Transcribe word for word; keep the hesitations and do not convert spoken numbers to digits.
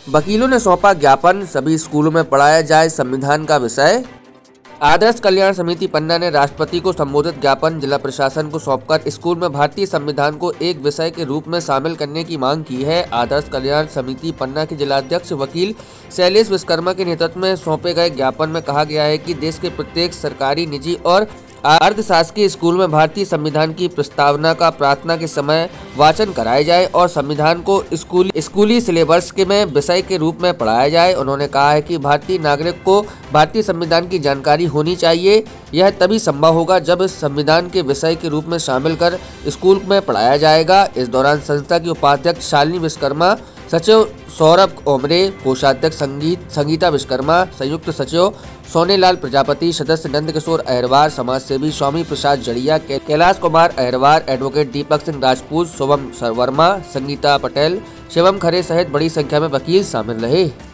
वकीलों ने सौंपा ज्ञापन, सभी स्कूलों में पढ़ाया जाए संविधान का विषय। आदर्श कल्याण समिति पन्ना ने राष्ट्रपति को संबोधित ज्ञापन जिला प्रशासन को सौंपकर स्कूल में भारतीय संविधान को एक विषय के रूप में शामिल करने की मांग की है। आदर्श कल्याण समिति पन्ना के जिलाध्यक्ष वकील शैलेश विश्वकर्मा के नेतृत्व में सौंपे गए ज्ञापन में कहा गया है कि देश के प्रत्येक सरकारी, निजी और अर्धशासकीय स्कूल में भारतीय संविधान की प्रस्तावना का प्रार्थना के समय वाचन कराया जाए और संविधान को स्कूल स्कूली सिलेबस के में विषय के रूप में पढ़ाया जाए। उन्होंने कहा है कि भारतीय नागरिक को भारतीय संविधान की जानकारी होनी चाहिए। यह तभी संभव होगा जब इस संविधान के विषय के रूप में शामिल कर स्कूल में पढ़ाया जाएगा। इस दौरान संस्था की उपाध्यक्ष शालिनी विश्वकर्मा, सचिव सौरभ ओमरे, कोषाध्यक्ष संगीत संगीता विश्वकर्मा, संयुक्त सचिव सोनेलाल प्रजापति, सदस्य नंदकिशोर अहरवार, समाजसेवी स्वामी प्रसाद जड़िया, कैलाश कुमार अहरवार, एडवोकेट दीपक सिंह राजपूत, शुभम वर्मा, संगीता पटेल, शिवम खरे सहित बड़ी संख्या में वकील शामिल रहे।